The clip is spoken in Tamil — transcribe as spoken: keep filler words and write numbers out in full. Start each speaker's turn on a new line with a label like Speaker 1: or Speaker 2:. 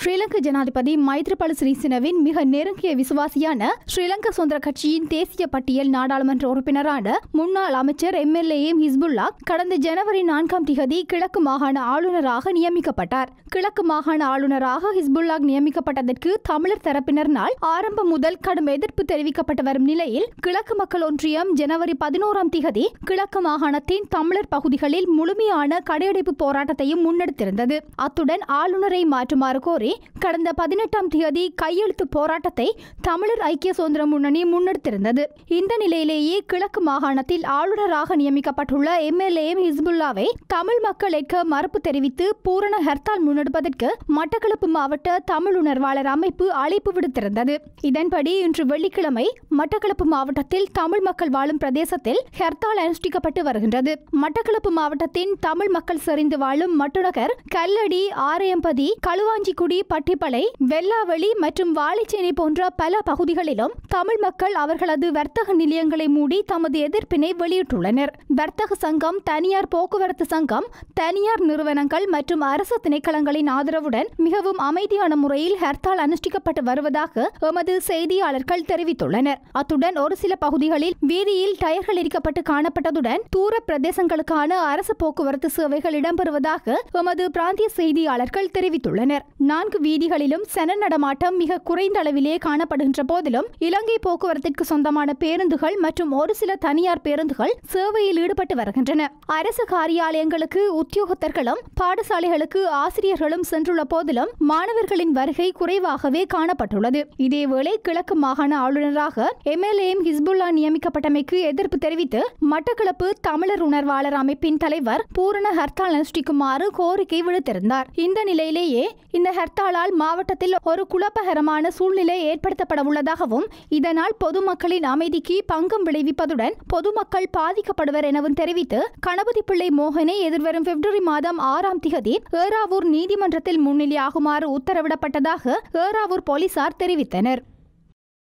Speaker 1: ஸ்ரீலங்கா ஜனாதிபதி மைத்ரிபால சிறிசேனவின் மிக நெருங்கிய விசுவாசியான ஸ்ரீலங்கா சுதந்திர கட்சியின் தேசிய பட்டியல் நாடாளுமன்ற உறுப்பினரான முன்னாள் அமைச்சர் எம்எல்ஏ ஹிஸ்புல்லா கடந்த ஜனவரி நான்காம் திகதி கிழக்கு மாகாண ஆளுநராக நியமிக்கப்பட்டார். கிழக்கு மாகாண ஆளுநராக ஹிஸ்புல்லா நியமிக்கப்பட்டதற்கு தமிழர் தரப்பினரால் ஆரம்பம் முதல் கடும் எதிர்ப்பு தெரிவிக்கப்பட்டு வரும் நிலையில் கிழக்கு மக்கள் ஒன்றியம் ஜனவரி பதினோராம் திகதி கிழக்கு மாகாணத்தின் தமிழர் பகுதிகளில் முழுமையான கடையடைப்பு போராட்டத்தையும் முன்னெடுத்திருந்தது. அத்துடன் ஆளுநரை மாற்றுமாறு கோரி கடந்த பதினெட்டாம் தேதி கையெழுத்து போராட்டத்தை தமிழர் ஐக்கிய சுதந்திர முன்னணி முன்னெடுத்திருந்தது. இந்த நிலையிலேயே கிழக்கு மாகாணத்தில் ஆளுநராக நியமிக்கப்பட்டுள்ள எம்எல்ஏ ஹிஸ்புல்லாவை தமிழ் மக்கள் ஏற்க மறுப்பு தெரிவித்து பூரண ஹர்த்தால் முன்னெடுப்பதற்கு மட்டக்களப்பு மாவட்ட தமிழ் உணர்வாளர் அமைப்பு அழைப்பு விடுத்திருந்தது. இதன்படி இன்று வெள்ளிக்கிழமை மட்டக்களப்பு மாவட்டத்தில் தமிழ் மக்கள் வாழும் பிரதேசத்தில் ஹர்த்தால் அனுஷ்டிக்கப்பட்டு வருகின்றது. மட்டக்களப்பு மாவட்டத்தின் தமிழ் மக்கள் செறிந்து வாழும் மட்டுநகர், கல்லடி, ஆரையம்பதி, களுவாஞ்சிக்குடி, பட்டிப்பளை, வெல்லாவெளி மற்றும் வாழைச்சேனை போன்ற பல பகுதிகளிலும் தமிழ் மக்கள் அவர்களது வர்த்தக நிலையங்களை மூடி தமது எதிர்ப்பினை வெளியிட்டுள்ளனர். வர்த்தக சங்கம், தனியார் போக்குவரத்து சங்கம், தனியார் நிறுவனங்கள் மற்றும் அரசு திணைக்களங்களின் ஆதரவுடன் மிகவும் அமைதியான முறையில் ஹர்த்தால் அனுஷ்டிக்கப்பட்டு வருவதாக எமது செய்தியாளர்கள் தெரிவித்துள்ளனர். அத்துடன் ஒரு சில பகுதிகளில் வீதியில் டயர்கள் எரிக்கப்பட்டு காணப்பட்டதுடன் தூர பிரதேசங்களுக்கான அரசு போக்குவரத்து சேவைகள் இடம்பெறுவதாக எமது பிராந்திய செய்தியாளர்கள் தெரிவித்துள்ளனர். நான்கு வீதிகளிலும் சன நடமாட்டம் மிக குறைந்த அளவிலே காணப்படுகின்ற போதிலும் இலங்கை போக்குவரத்திற்கு சொந்தமான பேருந்துகள் மற்றும் ஒரு சில தனியார் பேருந்துகள் சேவையில் ஈடுபட்டு வருகின்றன. அரசு காரியாலயங்களுக்கு உத்தியோகத்தர்களும் பாடசாலைகளுக்கு ஆசிரியர்களும் சென்றுள்ள போதிலும் மாணவர்களின் வருகை குறைவாகவே காணப்பட்டுள்ளது. இதேவேளை கிழக்கு மாகாண ஆளுநராக எம்எல்ஏ ஹிஸ்புல்லா நியமிக்கப்பட்டமைக்கு எதிர்ப்பு தெரிவித்து மட்டக்களப்பு தமிழர் உணர்வாளர் அமைப்பின் தலைவர் பூரண ஹர்த்தால் அனுஷ்டிக்குமாறு கோரிக்கை விடுத்திருந்தார். இந்த நிலையிலேயே இந்த ஹர்த்தாலால் மாவட்டத்தில் ஒரு குழப்பகரமான சூழ்நிலை ஏற்படுத்தப்பட உள்ளதாகவும் இதனால் பொதுமக்களின் அமைதிக்கு பங்கம் விளைவிப்பதுடன் பொதுமக்கள் பாதிக்கப்படுவர் எனவும் தெரிவித்து கணபதி பிள்ளை மோகனை எதிர்வரும் பிப்ரவரி மாதம் ஆறாம் திகதி ஏறாவூர் நீதிமன்றத்தில் முன்னிலையாகுமாறு உத்தரவிடப்பட்டதாக ஏறாவூர் போலீசார் தெரிவித்தனர்.